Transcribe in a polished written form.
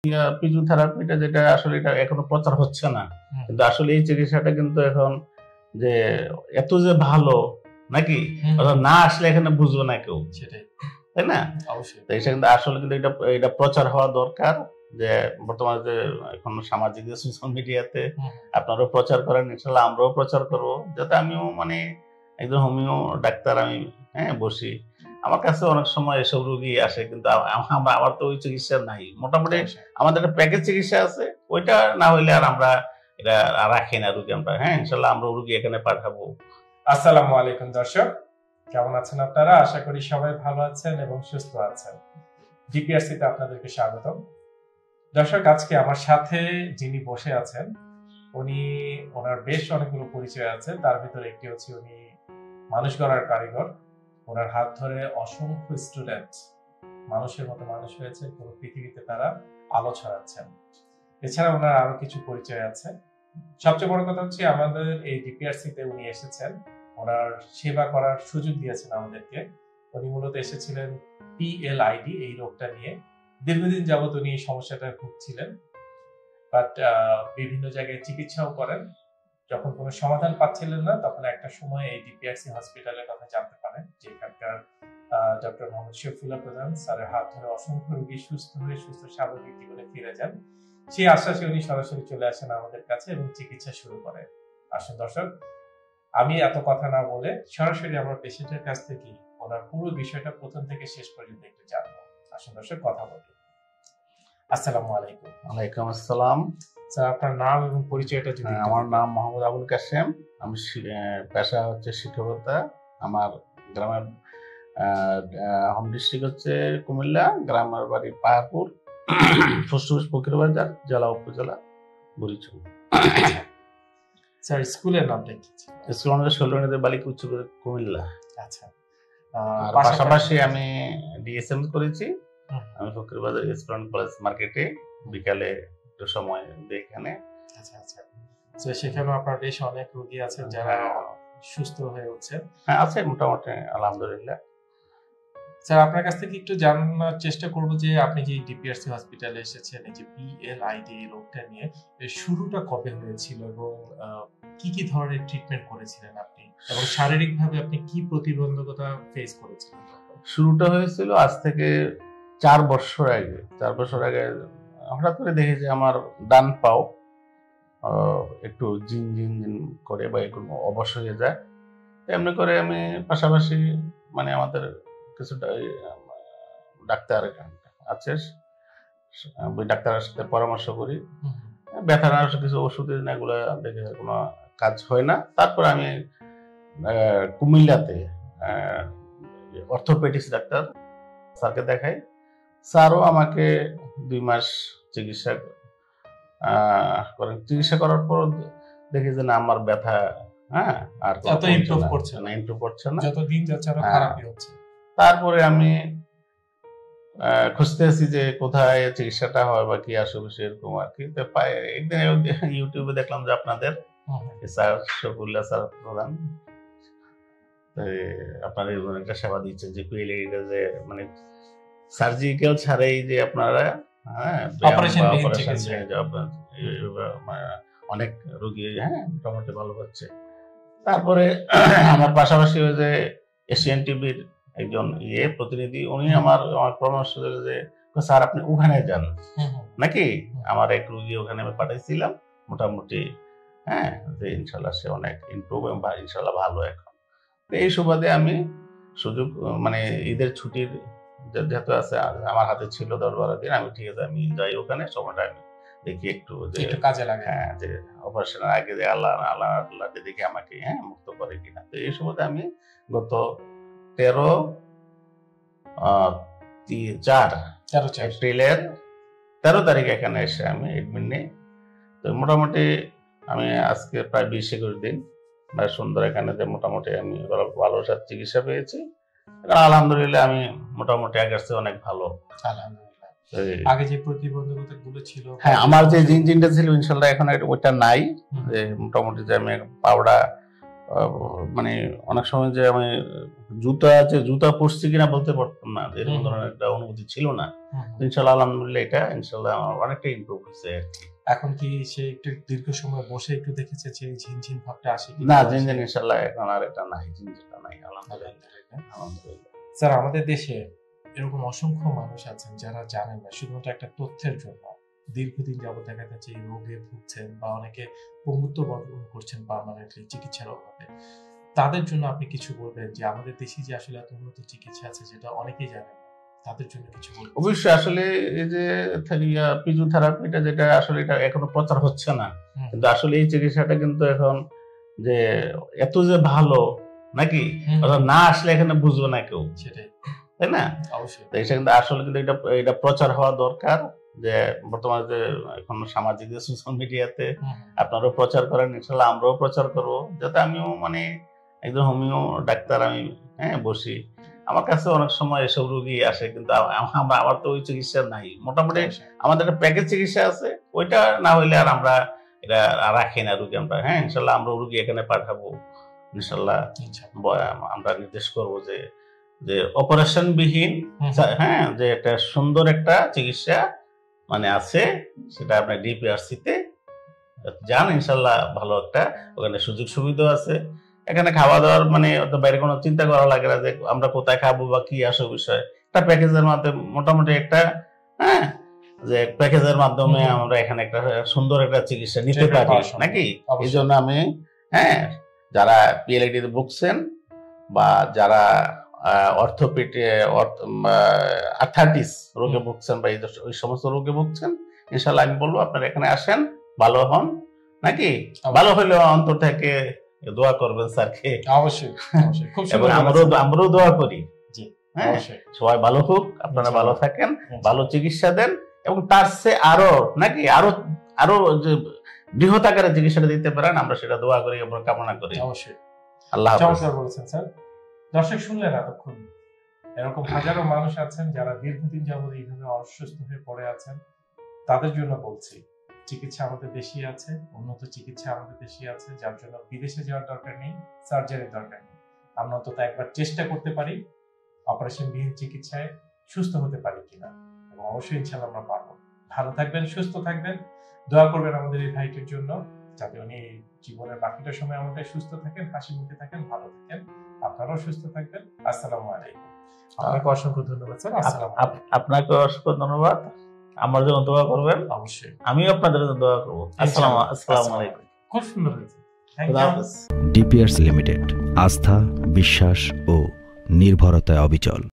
ফিজিওথেরাপিটা যেটা আসলে এটা এখনো প্রচার হচ্ছে না, কিন্তু আসলে এই চিকিৎসাটা কিন্তু এখন যে এত যে ভালো নাকি না আসলে এখানে বুঝবে না কেউ, সেটাই তাই না? অবশ্যই কিন্তু আসলে কিন্তু এটা প্রচার হওয়া দরকার, যে বর্তমানে যে এখন সামাজিক সোশ্যাল মিডিয়াতে আপনারাও প্রচার করেন, ইনশাল্লাহ আমরাও প্রচার করবো, যাতে আমিও মানে একজন হোমিও ডাক্তার আমি বসি, আমার কাছে অনেক সময় এসব রোগী আসে, কিন্তু আমার তো ওই চিকিৎসা নাই, মোটামুটি আমাদের একটা প্যাকেজ চিকিৎসা আছে, ওইটা না হইলে আর আমরা এটা রাখি না রোগী আমরা। ইনশাল্লাহ আমরা রোগী এখানে পাঠাবো। আসসালামু আলাইকুম দর্শক, কেমন আছেন আপনারা? আশা করি সবাই ভালো আছেন এবং সুস্থ আছেন। ডিপিআরসি তে আপনাদেরকে স্বাগতম। দর্শক, আজকে আমার সাথে যিনি বসে আছেন ওনার বেশ অনেকগুলো পরিচয় আছে, তার ভিতরে একটি হচ্ছে উনি মানুষ গড়ার কারিগর। ওনার হাত ধরে অসংখ্য স্টুডেন্ট মানুষের মতো মানুষ হয়েছে, পুরো পৃথিবীতে তারা আলো ছড়াচ্ছেন। এছাড়া ওনার আরো কিছু পরিচয় আছে। সবচেয়ে বড় কথা হচ্ছে আমাদের এই ডিপিআরসি তে উনি এসেছেন, ওনার সেবা করার সুযোগ দিয়েছেন আমাদেরকে। উনি মূলত এসেছিলেন পিএলআইডি এই রোগটা নিয়ে। দীর্ঘদিন যাবত উনি এই সমস্যাটা ভুগছিলেন, বাট বিভিন্ন জায়গায় চিকিৎসাও করেন। যখন কোনো সমাধান পাচ্ছিলেন না, তখন একটা সময় এই ডিপিআরসি হসপিটালের কথা জানতে পারেন, যে এখানকার ডক্টর মোহাম্মদ শফিউল্লাহ প্রধান স্যারের হাত ধরে অসংখ্য রোগী সুস্থ হয়ে সুস্থ স্বাভাবিক জীবনে ফিরে যান। সেই আশ্বাসে উনি সরাসরি চলে আসেন আমাদের কাছে এবং চিকিৎসা শুরু করেন। আসুন দর্শক, আমি এত কথা না বলে সরাসরি আমার পেশেন্টের কাছ থেকে ওনার পুরো বিষয়টা প্রথম থেকে শেষ পর্যন্ত একটু জানবো। আসুন দর্শক, কথা বলি। আসসালামু আলাইকুম। ওয়ালাইকুম আসসালাম। স্যার, আপনার নাম এবং পরিচয়টা যদি। আমার নাম মোহাম্মদ আবুল কাশেম, আমি পেশা হচ্ছে শিক্ষকতা। আমার গ্রামের হোম ডিস্ট্রিক্ট হচ্ছে কুমিল্লা, গ্রামের বাড়ি পাহাড়পুর, ফুসফুস ফকিরবাজার, জেলা উপজেলা বুড়িচং। স্যার, স্কুলের নামটা কি? স্কুল আমাদের শৈলনীদের বালিকা উচ্চ বিদ্যালয় কুমিল্লা। আচ্ছা, পাশাপাশি আমি ডিএসএম করেছি। আমি ফকিরবাজার স্কুল কলেজ মার্কেটে বিকালে একটু সময় দিই এখানে। আচ্ছা আচ্ছা, তো সেখানে আপনার বেশ অনেক রোগী আছেন যারা সুস্থ হয়ে উঠছেন। হ্যাঁ, আছে মোটামুটি আলহামদুলিল্লাহ। স্যার, আপনার কাছ থেকে একটু জানার চেষ্টা করব যে আপনি যে ডিপিআরসি হসপিটালে এসেছেন এই যে পিএলআইডি রোগটা নিয়ে, শুরুটা কবে হয়েছিল এবং কি কি ধরনের ট্রিটমেন্ট করেছিলেন আপনি, এবং শারীরিকভাবে আপনি কি প্রতিবন্ধকতা ফেস করেছিলেন? শুরুটা হয়েছিল আজ থেকে 4 বছর আগে। 4 বছর আগে হঠাৎ করে দেখি যে আমার ডান পাও একটু জিন জিন জিন করে বা একটু অবশ হয়ে যায়। এমনি করে আমি পাশাপাশি মানে আমাদের কিছুটা ডাক্তার আছে, ওই ডাক্তারের সাথে পরামর্শ করি, ব্যথা না কিছু ওষুধ এগুলো দেখে কোনো কাজ হয় না। তারপর আমি কুমিল্লাতে অর্থোপেডিক্স ডাক্তার স্যারকে দেখাই। স্যারও আমাকে 2 মাস চিকিৎসা করেন। চিকিৎসা করার পর দেখি যে না, আমার ব্যথা আর ইমপ্রুভ করছে না, যত দিন যাচ্ছে আরো খারাপই হচ্ছে। তারপরে আমি খুঁজতে আছি যে কোথায় চিকিৎসাটা হয় বা কি আসবে সেরকম আর কি। একদিন ইউটিউবে দেখলাম যে আপনাদের স্যার শফিউল্লাহ স্যার প্রধান আপনার একটা সেবা দিচ্ছেন, যে পিএলআইডি যে মানে সার্জিক্যাল ছাড়াই যে আপনারা অনেক রোগী মোটামুটি ভালো হচ্ছে। তারপরে আমার পাশাপাশি ওই যে এশিয়ান টিভির একজন প্রতিনিধি, উনি আমার পরামর্শ দিলেন যে স্যার আপনি ওখানে যান নাকি। আমার এক রোগী ওখানে আমি পাঠাইছিলাম, মোটামুটি যে ইনশাল্লাহ সে অনেক ইমপ্রুভ এবং ইনশাল্লাহ ভালো এখন। এই সুবাদে আমি সুযোগ মানে ঈদের ছুটির যেহেতু আছে আমার হাতে ছিল 10-12 দিন, আমি ঠিক আছে আমি যাই ওখানে, সময়টা আমি দেখি একটু যে কাজে লাগে। যে অপারেশনের আগে যে আল্লাহ দেখি আমাকে মুক্ত করে কিনা। তো এই সুবাদে আমি গত 13/4 এপ্রিলের 13 তারিখ এখানে এসে আমি এডমিট নিই। তো মোটামুটি আমি আজকে প্রায় 20-21 দিন সুন্দর এখানে যে মোটামুটি আমি ভালো চিকিৎসা পেয়েছি। আলহামদুলিল্লাহ আমি মোটামুটি আগের চেয়ে অনেক ভালো। আগে যে প্রতিবন্ধকতাগুলো ছিল, আমার যে জিনটা ছিল ইনশাল্লাহ এখন ওইটা নাই। যে মোটামুটি যে আমি পাউডা মানে অনেক সময় যে আমি জুতা পরছি কিনা বলতে পারতাম না, এরকম ধরনের একটা অনুভূতি ছিল না। ইনশাল্লাহ আলহামদুলিল্লাহ এটা ইনশাল্লাহ আমার অনেকটা ইমপ্রুভ হয়েছে আর কি। এখন কি সে একটু দীর্ঘ সময় বসে একটু দেখেছে যে ঝিনঝিন ভাবটা আসে কি না? ঝিনঝিন ইনশাল্লাহ এখন আর এটা নাই, ঝিনঝিনটা নাই আলহামদুলিল্লাহ। স্যার আমাদের দেশে এরকম অসংখ্য মানুষ আছেন যারা জানেন না, শুধুমাত্র একটা তথ্যের জন্য দীর্ঘদিন যাবত দেখা যাচ্ছে এই রোগে ভুগছেন বা অনেকে পঙ্গুত্ব বরণ করছেন পার্মানেন্টলি চিকিৎসার অভাবে। তাদের জন্য আপনি কিছু বলবেন যে আমাদের দেশে যে আসলে এত উন্নত চিকিৎসা আছে যেটা অনেকেই জানেন না, তাদের জন্য কিছু বলবেন? অবশ্যই আসলে এই যে ফিজিওথেরাপিটা যেটা আসলে এটা এখনো প্রচার হচ্ছে না, কিন্তু আসলে এই চিকিৎসাটা কিন্তু এখন যে এত যে ভালো নাকি, না আসলে এখানে বুঝবে না কেউ, সেটাই, তাই না? অবশ্যই। এটা কিন্তু আসলে কিন্তু এটা প্রচার হওয়া দরকার, যে বর্তমানে যে এখন সামাজিক সোশ্যাল মিডিয়াতে আপনারাও প্রচার করেন, ইনশাল্লাহ আমরাও প্রচার করবো, যাতে আমিও মানে একজন হোমিও ডাক্তার আমি বসি, আমার কাছে অনেক সময় এসব রোগী আসে, কিন্তু আমার তো ওই চিকিৎসা নাই। মোটামুটি আমাদের একটা প্যাকেজ চিকিৎসা আছে, ওইটা না হইলে আর আমরা এটা রাখি না রুগী আমরা। ইনশাল্লাহ আমরা রুগী এখানে পাঠাবো ইনশাল্লাহ। আমরা নির্দেশ করবো যে অপারেশন বিহীন যে একটা সুন্দর একটা চিকিৎসা মানে আছে, সেটা আপনার ডিপিআরসি তে যান ইনশাল্লাহ, ভালো একটা ওখানে সুযোগ সুবিধা আছে। এখানে খাওয়া দাওয়ার মানে বাইরে কোনো চিন্তা করা লাগে না যে আমরা কোথায় খাবো বা কি আসে বিষয়। একটা প্যাকেজের মাধ্যমে মোটামুটি একটা যে প্যাকেজের মাধ্যমে আমরা এখানে একটা সুন্দর একটা চিকিৎসা নিতে পারি নাকি। এই জন্য আমি যারা পিএলআইডি তে ভুগছেন বা যারা আর্থাইটিস রোগে ভুগছেন বা ওই সমস্ত রোগে ভুগছেন, ইনশাল্লাহ আমি বলবো আপনারা এখানে আসেন, ভালো হন নাকি। ভালো হলেও অন্তর থেকে দোয়া করবেন স্যারকে, অবশ্যই। এবং আমরাও দোয়া করি সবাই ভালো হোক, আপনারা ভালো থাকেন, ভালো চিকিৎসা দেন, এবং তার চেয়ে আরো নাকি আরো যে বৃহৎ আকারে চিকিৎসাটা দিতে পারেন, আমরা সেটা দোয়া করি এবং কামনা করি। অবশ্যই। আল্লাহ চমৎকার বলেছেন স্যার। দর্শক শুনলেন এতক্ষণ, এরকম হাজারো মানুষ আছেন যারা দীর্ঘদিন যাবত এইভাবে অসুস্থ হয়ে পড়ে আছেন। তাদের জন্য বলছি, চিকিৎসা আমাদের দেশে আছে, উন্নত চিকিৎসা আমাদের দেশে আছে, যার জন্য বিদেশে যাওয়ার দরকার নেই, সার্জারির দরকার নেই। আমরা অন্তত একবার চেষ্টা করতে পারি অপারেশন বিহীন চিকিৎসায় সুস্থ হতে পারি কিনা, এবং অবশ্যই ইনশাআল্লাহ আমরা পারবো। ভালো থাকবেন, সুস্থ থাকবেন, দোয়া করবেন আমাদের এই ভাইটির জন্য, যাতে উনি জীবনের বাকিটা সময় আমাদের সুস্থ থাকেন, হাসি মুখে থাকেন, ভালো থাকেন। আপনারাও সুস্থ থাকবেন। আসসালামু আলাইকুম। আপনাকে অসংখ্য ধন্যবাদ স্যার। আপনাকে অসংখ্য ধন্যবাদ। আমার জন্য দোয়া করবেন, অবশ্যই আমিও আপনাদের জন্য দোয়া করবো। আসসালামু আলাইকুম। খুব সুন্দর হয়েছে। ডিপিআরসি লিমিটেড, আস্থা, বিশ্বাস ও নির্ভরতায় অবিচল।